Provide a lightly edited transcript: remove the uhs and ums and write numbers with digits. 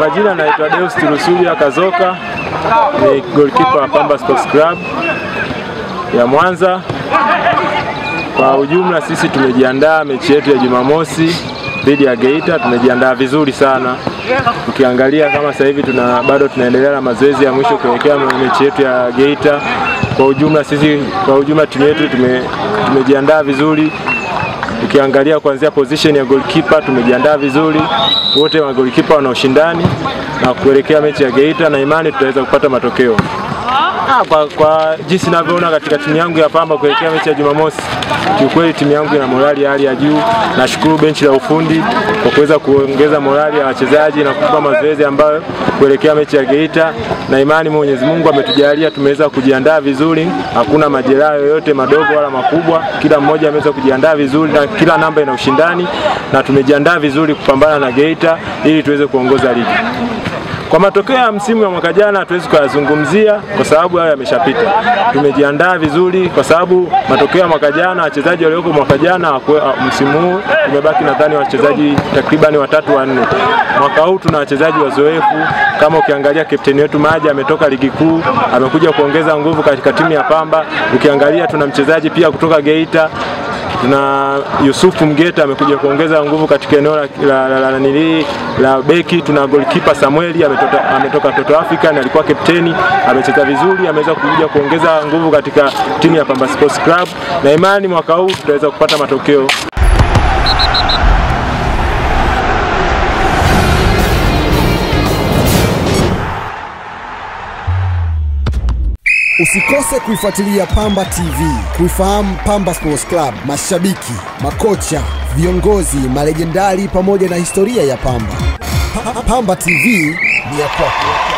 Kwa majina naitwa Deus Tirusulia Kazoka, ni goalkeeper wa Pamba Sports Club ya Mwanza. Kwa ujumla sisi tumejiandaa mechi yetu ya Jumamosi dhidi ya Geita, tumejiandaa vizuri sana. Ukiangalia kama sasa hivi bado tunaendelea na mazoezi ya mwisho kuelekea mechi yetu ya Geita. Kwa ujumla timu yetu tumejiandaa vizuri. Ukiangalia kuanzia position ya goalkeeper tumejiandaa vizuri. Wote wa goalkeeper wana ushindani na kuelekea mechi ya Geita, na imani tutaweza kupata matokeo. Kwa jinsi ninavyoona katika timu yangu ya Pamba kuelekea mechi ya Jumamosi, kiukweli timu yangu ina morali ya hali ya juu. Nashukuru benchi la ufundi kwa kuweza kuongeza morali ya wachezaji na kupa mazoezi ambayo kuelekea mechi ya Geita, na imani Mwenyezi Mungu ametujalia tumeweza kujiandaa vizuri. Hakuna majeraha yoyote madogo wala makubwa. Kila mmoja ameweza kujiandaa vizuri na kila namba ina ushindani, na tumejiandaa vizuri kupambana na Geita ili tuweze kuongoza ligi. Kwa matokeo ya msimu wa mwaka jana hatuwezi kuyazungumzia kwa sababu hayo yameshapita. Tumejiandaa vizuri kwa sababu matokeo ya mwaka jana, wachezaji walioko mwaka jana msimu huu tumebaki nadhani wachezaji takriban 3-4. Mwaka huu tuna wachezaji wazoefu, kama ukiangalia kapteni wetu Maja ametoka ligi kuu, amekuja kuongeza nguvu katika timu ya Pamba. Ukiangalia tuna mchezaji pia kutoka Geita, tuna Yusufu Mgeta amekuja kuongeza nguvu katika eneo la beki. Tuna goalkeeper Samueli ametoka Toto Africa na alikuwa kapteni, amecheza vizuri, ameweza kuja kuongeza nguvu katika timu ya Pamba Sports Club, na imani mwaka huu tutaweza kupata matokeo. Usikose kuifuatilia Pamba TV, kuifahamu Pamba Sports Club, mashabiki, makocha, viongozi, malejendari pamoja na historia ya Pamba. Pamba TV ni ya kwako.